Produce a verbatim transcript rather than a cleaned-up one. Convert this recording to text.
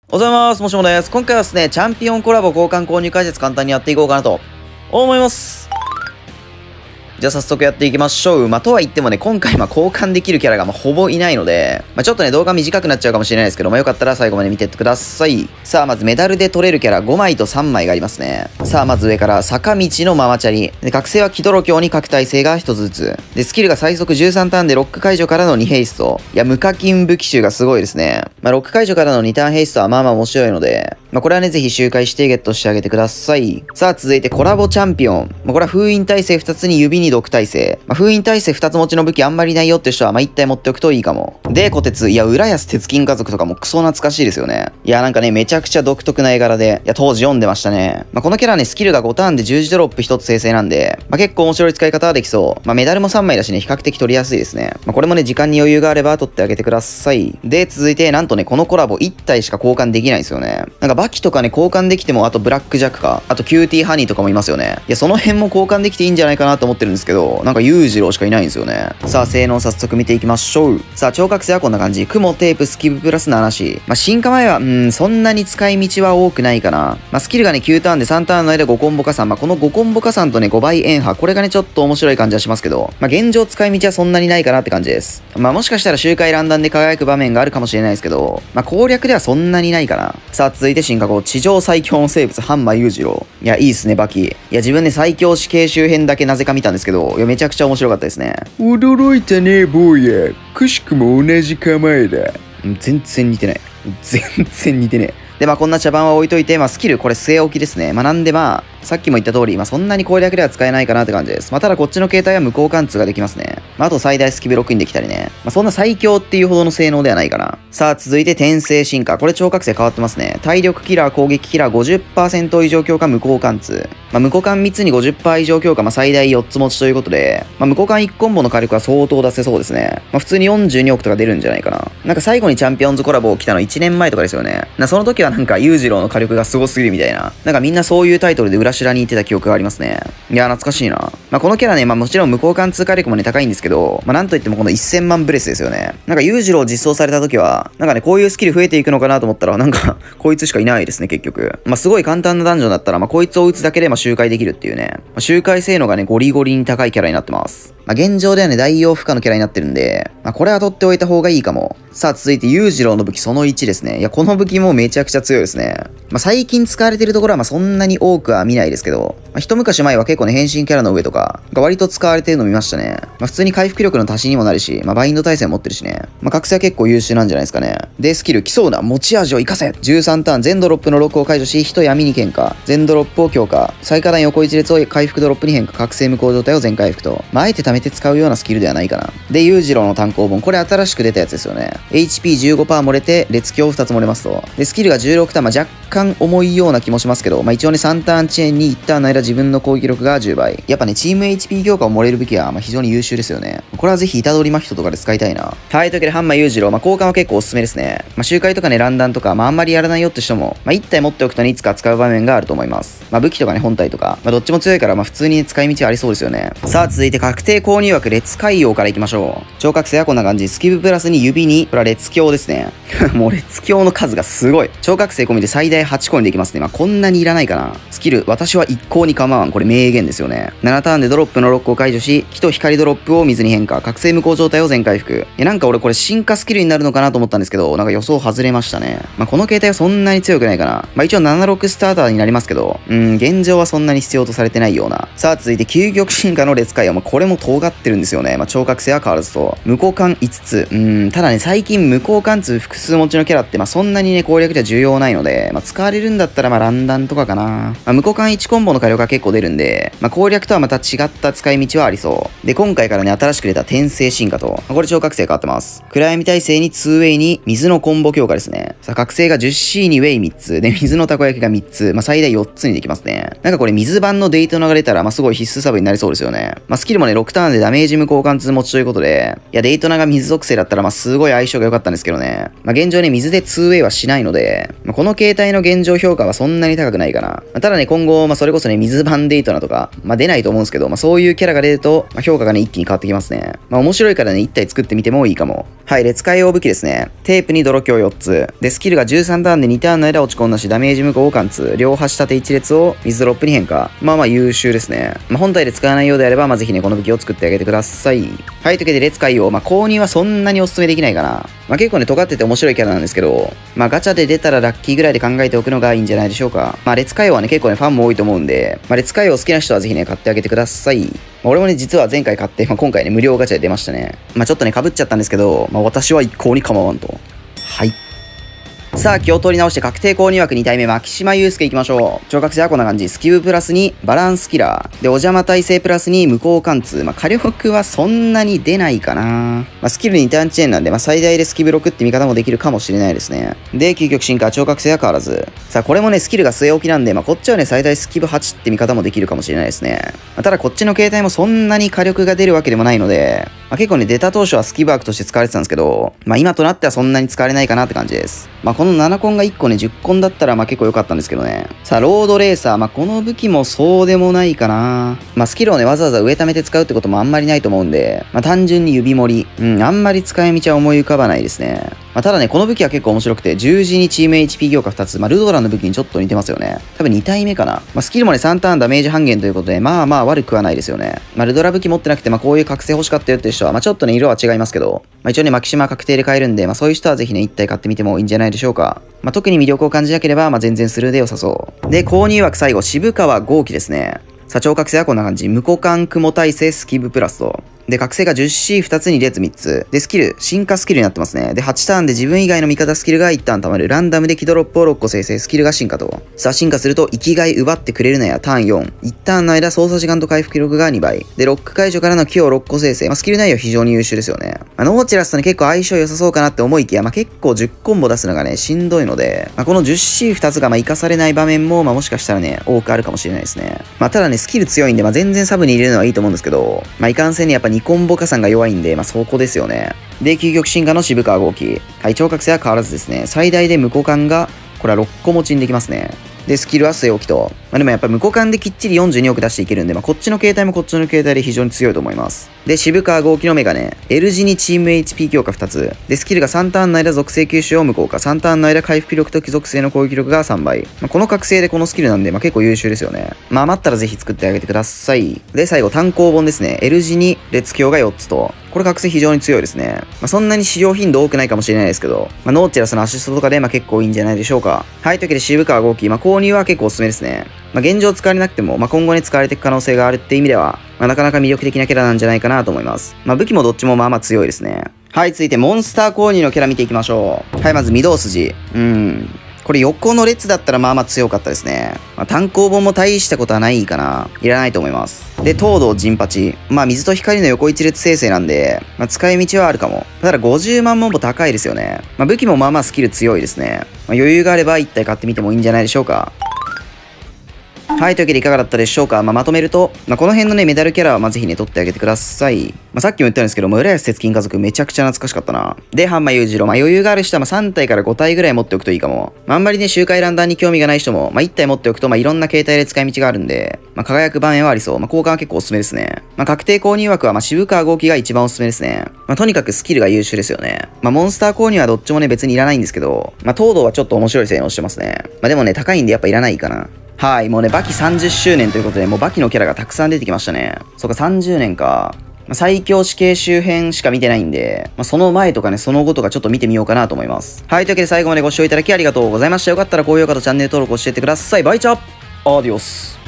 おはようございます。もしもです。今回はですね、チャンピオンコラボ交換購入解説簡単にやっていこうかなと思います。じゃあ早速やっていきましょう。まあ、とは言ってもね、今回まあ交換できるキャラがまあほぼいないので、まあ、ちょっとね、動画短くなっちゃうかもしれないですけど、まあ、よかったら最後まで見てってください。さあ、まずメダルで取れるキャラごまいとさんまいがありますね。さあ、まず上から坂道のママチャリ。で、覚醒は気泥鏡に各耐性がひとつずつ。で、スキルが最速じゅうさんターンでロック解除からのにヘイスト。いや、無課金武器集がすごいですね。まあ、ロック解除からのにターンヘイストはまあまあ面白いので、まあ、これはね、ぜひ周回してゲットしてあげてください。さあ、続いてコラボチャンピオン。まあ、これは封印耐性ふたつに指に毒耐性。まあ、封印耐性ふたつ持ちの武器あんまりないよって人は、まあ、いち体持っておくといいかも。で、虎鉄。いや、浦安鉄筋家族とかもクソ懐かしいですよね。いや、なんかね、めちゃくちゃ独特な絵柄で、いや、当時読んでましたね。まあ、このキャラね、スキルがごターンで十字ドロップひとつ生成なんで、まあ、結構面白い使い方はできそう。まあ、メダルもさんまいだしね、比較的取りやすいですね。まあ、これもね、時間に余裕があれば取ってあげてください。で、続いて、なんとね、このコラボいち体しか交換できないんですよね。なんかバキとかね、交換できても、あとブラックジャックか、あとキューティーハニーとかもいますよね。いや、その辺も交換できていいんじゃないかなと思ってるんですけど、なんか裕次郎しかいないんですよね。さあ、性能早速見ていきましょう。さあ、超覚醒はこんな感じ。雲、テープ、スキブプラスななし。まあ、進化前は、うん、そんなに使い道は多くないかな。まあ、スキルがね、きゅうターンでさんターンの間ごコンボ加算。まあ、このごコンボ加算とね、ごばい円波。これがね、ちょっと面白い感じはしますけど、まあ、現状使い道はそんなにないかなって感じです。まあ、もしかしたら周回ランダムで輝く場面があるかもしれないですけど、まあ、攻略ではそんなにないかな。さあ、続いて進化後、地上最強の生物、ハンマー裕次郎。いや、いいっすね、バキ。いや、自分ね、最強死刑周辺だけなぜか見たんですけど、いや、めちゃくちゃ面白かったですね。驚いたね、坊や。くしくも同じ構えだ。全然似てない。全然似てねえ。で、まあこんな茶番は置いといて、まあスキルこれ据え置きですね。まあなんでまあ、さっきも言った通り、まあそんなに攻略では使えないかなって感じです。まあただこっちの携帯は無効貫通ができますね。まああと最大スキブロックにできたりね。まあそんな最強っていうほどの性能ではないかな。さあ続いて転生進化。これ超覚醒変わってますね。体力キラー、攻撃キラー ごじゅっパーセント 以上強化無効貫通。まあ無効貫みっつに ごじゅっパーセント 以上強化、まあ最大よっつ持ちということで、まあ無効貫いちコンボの火力は相当出せそうですね。まあ普通によんじゅうにおくとか出るんじゃないかな。なんか最後にチャンピオンズコラボ来たのいちねんまえとかですよね。なその時はなんか裕次郎の火力がすごすぎるみたいな。なんかみんなそういうタイトルで裏白に言ってた記憶がありますね。いや、懐かしいな。まあ、このキャラね、まあもちろん無効貫通火力もね、高いんですけど、まあなんといってもこのせんまんブレスですよね。なんか裕次郎実装された時は、なんかね、こういうスキル増えていくのかなと思ったら、なんか、こいつしかいないですね、結局。まあすごい簡単なダンジョンだったら、まあこいつを撃つだけでまあ周回できるっていうね。まあ、周回性能がね、ゴリゴリに高いキャラになってます。まあ現状ではね、代用不可のキャラになってるんで、まあこれは取っておいた方がいいかも。さあ続いて裕次郎の武器そのいちですね。いや、この武器もめちゃくちゃ強いですね。まあ最近使われてるところはまあそんなに多くは見ないですけど、まあ、一昔前は結構ね、変身キャラの上とかが割と使われてるの見ましたね。まあ普通に回復力の足しにもなるし、まあバインド耐性持ってるしね。まあ覚醒は結構優秀なんじゃないですかね。で、スキル、来そうな持ち味を生かせ !じゅうさん ターン、全ドロップのロックを解除し、人闇に喧嘩。全ドロップを強化。最下段横一列を回復ドロップに変化。覚醒無効状態を全回復と。まああえて貯めて使うようなスキルではないかな。で、裕次郎の単行本。これ新しく出たやつですよね。エイチピーじゅうごパーセント 漏れて、列強ふたつ漏れますと。で、スキルがじゅうろくターン、まあ若干重いような気もしますけど、まあ一応ね、さんターン遅延にいちターンの間自分の攻撃力がじゅうばい。やっぱね、チーム エイチピー 強化を漏れる武器は、まあ非常に優秀ですよね。これはぜひ、虎杖真人とかで使いたいな。はい、というわけで、ハンマー裕次郎、まあ交換は結構おすすめですね。まあ周回とかね、ランダンとか、まああんまりやらないよって人も、まあいち体持っておくとね、いつか使う場面があると思います。まあ武器とかね、本体とか、まあどっちも強いから、まあ普通に使い道はありそうですよね。さあ、続いて確定購入枠、列海王からいきましょう。超覚醒はこんな感じ。スキブプラスに指に、これは列強ですね。もう列強の数がすごい。超覚醒込みで最大はち個にできますね。まあこんなにいらないかな。スキル、私は一向に構わん。これ名言ですよね。ななターンでドロップのロックを解除し、火と光ドロップを水に変化。覚醒無効状態を全回復。いや、なんか俺これ進化スキルになるのかなと思ったんですけど、なんか予想外れましたね。まあこの携帯はそんなに強くないかな。まあ一応ななじゅうろくスターターになりますけど、うん、現状はそんなに必要とされてないような。さあ続いて究極進化の列海王。まあこれも尖ってるんですよね。まあ超覚醒は変わらずと。無効貫いつつ。うん、ただね、最近無効貫通複数持ちのキャラって、まあそんなにね、攻略じゃ重要ないので、まあ使われるんだったらまあランダンとかかな。まあ無効貫いちコンボの火力が結構出るんで、まあ攻略とはまた違った使い道はありそう。で、今回からね、新しく出た転生進化と、これ超覚醒変わってます。暗闇耐性ににウェイに水のコンボ強化ですね。さあ、覚醒が じゅっシー にウェイみっつ。で、水のたこ焼きがみっつ。まあ最大よっつにできますね。なんかこれ水版のデイトナが出たら、まあすごい必須サブになりそうですよね。まあスキルもね、ろくターンでダメージ無交換通持ちということで、いや、デイトナが水属性だったら、まあ、すごい相性が良かったんですけどね。まあ、現状ね、水で ツーウェイ はしないので、まあ、この形態の現状評価はそんなに高くないかな。まあ、ただね、今後、まあ、それこそね、水版デイトナとか、まあ、出ないと思うんですけど、まあ、そういうキャラが出ると、まあ、評価がね、一気に変わってきますね。まあ、面白いからね、一体作ってみてもいいかも。はい、列海王武器ですね。テープに泥鏡よっつ。で、スキルがじゅうさんターンでにターンの間落ち込んだし、ダメージ無交換通、両端縦一列を水ドロップに変化。まあまあ優秀ですね。まあ、本体で使わないようであれば、まあ、ぜひね、この武器を作ってあげてください。はい、というわけで、列海王、まあ、購入はそんなにお勧めできないかな。まあ、結構ね、尖ってて面白いキャラなんですけど、まあ、ガチャで出たらラッキーぐらいで考えておくのがいいんじゃないでしょうか。まあ、列海王はね、結構ね、ファンも多いと思うんで、まあ、列海王好きな人はぜひね、買ってあげてください。まあ、俺もね、実は前回買って、まあ、今回ね、無料ガチャで出ましたね。まあ、ちょっとね、被っちゃったんですけど、まあ、私は一向に構わんと。はい。さあ、気を取り直して確定購入枠に体目、牧島祐介いきましょう。聴覚性はこんな感じ。スキブプラスにバランスキラー。で、お邪魔耐性プラスに無効貫通。まあ、火力はそんなに出ないかな。まあ、スキルにターンチェーンなんで、まあ、最大でスキブろくって見方もできるかもしれないですね。で、究極進化、聴覚性は変わらず。さあ、これもね、スキルが据え置きなんで、まあ、こっちはね、最大スキブはちって見方もできるかもしれないですね。まあ、ただ、こっちの形態もそんなに火力が出るわけでもないので、まあ、結構ね、出た当初はスキブワークとして使われてたんですけど、まあ、今となってはそんなに使われないかなって感じです。まあ、このななコンがいっこね、じゅっコンだったら、まあ結構良かったんですけどね。さあ、ロードレーサー。まあこの武器もそうでもないかな。まあスキルをね、わざわざ上溜めて使うってこともあんまりないと思うんで、まあ単純に指盛り。うん、あんまり使い道は思い浮かばないですね。まあただね、この武器は結構面白くて、十字にチーム エイチピー 強化ふたつ。まあルドラの武器にちょっと似てますよね。多分に体目かな。まあスキルもね、さんターンダメージ半減ということで、まあまあ悪くはないですよね。まあルドラ武器持ってなくて、まあこういう覚醒欲しかったよっていう人は、まあちょっとね、色は違いますけど、まあ一応ね、マキシマ確定で買えるんで、まあそういう人はぜひね、一体買ってみてもいいんじゃないでしょうか。まあ特に魅力を感じなければ、まあ全然スルーで良さそう。で、購入枠最後、渋川豪輝ですね。さあ、聴覚性はこんな感じ。無股間雲耐性スキブプラスと。で、覚醒が じゅっシーふた つに列みっつ。で、スキル、進化スキルになってますね。で、はちターンで自分以外の味方スキルがいちターン溜まる。ランダムでキドロップをろっこ生成。スキルが進化と。さあ、進化すると、生きがい奪ってくれるなやターンよん。いちターンの間、操作時間と回復記録がにばい。で、ロック解除からの木をろっこ生成。まあ、スキル内容非常に優秀ですよね。まあ、ノーチラスとね、結構相性良さそうかなって思いきや、まあ、結構じゅっコンボ出すのがね、しんどいので、まあ、この じゅっシーふた つがまあ、活かされない場面も、まあ、もしかしたらね、多くあるかもしれないですね。まあ、ただね、スキル強いんで、まあ、全然サブに入れるのはいいと思うんですけど、まあ、いかんせんにやっぱにコンボ加算が弱いんで、まあ、そこですよね。で、究極進化の渋川豪輝。はい、聴覚性は変わらずですね。最大で無股間が、これはろっこ持ちにできますね。で、スキルは据え置きと。まあ、でもやっぱり無股間できっちりよんじゅうにおく出していけるんで、まあ、こっちの形態もこっちの形態で非常に強いと思います。で、渋川豪輝のメガネ。L 字にチーム エイチピー 強化ふたつ。で、スキルがさんターンの間属性吸収を無効化。さんターンの間回復力と貴属性の攻撃力がさんばい。まあ、この覚醒でこのスキルなんで、まあ、結構優秀ですよね。まあ、余ったらぜひ作ってあげてください。で、最後単行本ですね。L 字に列強がよっつと。これ覚醒非常に強いですね。まあ、そんなに使用頻度多くないかもしれないですけど、まあ、ノーチラスのアシストとかでまあ結構いいんじゃないでしょうか。はい、というわけで渋川豪輝、まあ、購入は結構おすすめですね。まあ、現状使われなくても、まあ、今後に使われていく可能性があるって意味では、まあ、なかなか魅力的なキャラなんじゃないかなと思います。まあ、武器もどっちもまあまあ強いですね。はい、続いてモンスター購入のキャラ見ていきましょう。はい、まず御堂筋。うん。これ横の列だったらまあまあ強かったですね。まあ、単行本も大したことはないかな。いらないと思います。で、東堂陣八。まあ水と光の横一列生成なんで、まあ、使い道はあるかも。ただごじゅうまんもも高いですよね。まあ、武器もまあまあスキル強いですね。まあ、余裕があれば一体買ってみてもいいんじゃないでしょうか。はい、というわけでいかがだったでしょうか。まあ、まとめると、まあ、この辺のね、メダルキャラはまあぜひね、取ってあげてください。まあ、さっきも言ったんですけども、浦安節金家族めちゃくちゃ懐かしかったな。で、半馬裕次郎。まあ、余裕がある人はまあさん体からご体ぐらい持っておくといいかも。まあ、あんまりね、周回ランダーに興味がない人も、まあ、いち体持っておくと、まあ、いろんな形態で使い道があるんで、まあ、輝く番絵はありそう。まあ、交換は結構おすすめですね。まあ、確定購入枠は、まあ、渋川豪輝が一番おすすめですね。まあ、とにかくスキルが優秀ですよね。まあ、モンスター購入はどっちもね、別にいらないんですけど、まあ、東堂はちょっと面白い性能してますね。まあ、でもね、高いんでやっぱいらないかな。はい、もうね、バキさんじゅっしゅうねんということで、もうバキのキャラがたくさん出てきましたね。そうか、さんじゅうねんか。まあ、最強死刑周辺しか見てないんで、まあ、その前とかね、その後とかちょっと見てみようかなと思います。はい、というわけで最後までご視聴いただきありがとうございました。よかったら高評価とチャンネル登録を教えてください。バイチャーアディオス。